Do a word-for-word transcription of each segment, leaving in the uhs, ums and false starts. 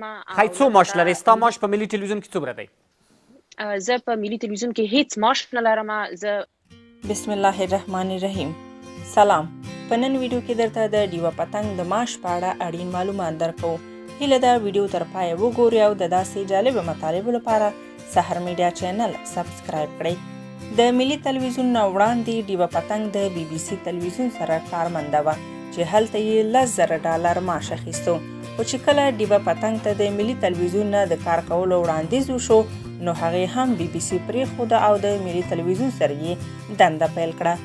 خی څو معاش لرئ؟ ستا معاش په ملي ټلویزیون کې څومره دی؟ زه په ملي ټلویزیون کې هیڅ معاش نه لرم. زه بسم الله الرحمن الرحیم. سلام. په نن ویډیو کې درته د ډیوه پتنګ د معاش په اړه اړین معلومات درکو. هیله ده ویډیو تر پایه وګورئ او د داسې جالبو مطالبو لپاره سحر میډیا چینل سبسکرایب کړئ. د ملي ټلویزیون نه وړاندې ډیوه پتنګ د بي بي سي ټلویزیون سره کارمنده وه چې هلته یې لس زره ډالر معاش اخیستو. خو چې کله ډیوه پتنګ ته د ملي ټلویزیون نه د کار کولو وړاندیز وشو نو هغې هم بي بي سي پرېښوده او د ملي ټلویزیون سره یې دنده پیل کړه.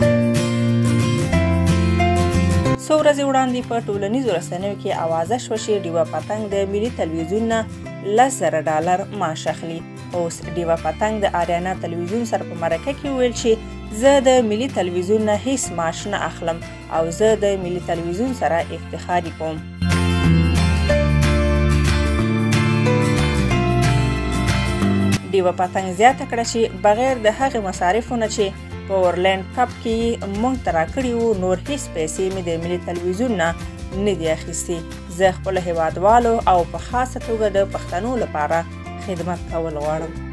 څو ورځې وړاندې په ټولنیزو رسنیو کې اوازه شوه چې ډیوه پتنګ د ملي ټلویزیون نه لس زره ډالر معاش اخلي. اوس ډیوه پتنګ د آریانا ټلویزیون سره په مرکه کې وویل چې زه د ملي ټلویزیون نه هیڅ معاش نه اخلم او زه د ملي ټلویزیون سره افتخار کوم. ډیوه پتنګ زیاته کړه چې بغیر د هغې مصارفو نه چې په اورلینډ کپ کې موږ ته راکړي وو نور هیڅ پیسې مې د ملي ټلویزیون نه نه دي اخیستې. زه خپلو هیوادوالو او په خاصه توګه د پښتنو لپاره خدمت کول غواړم.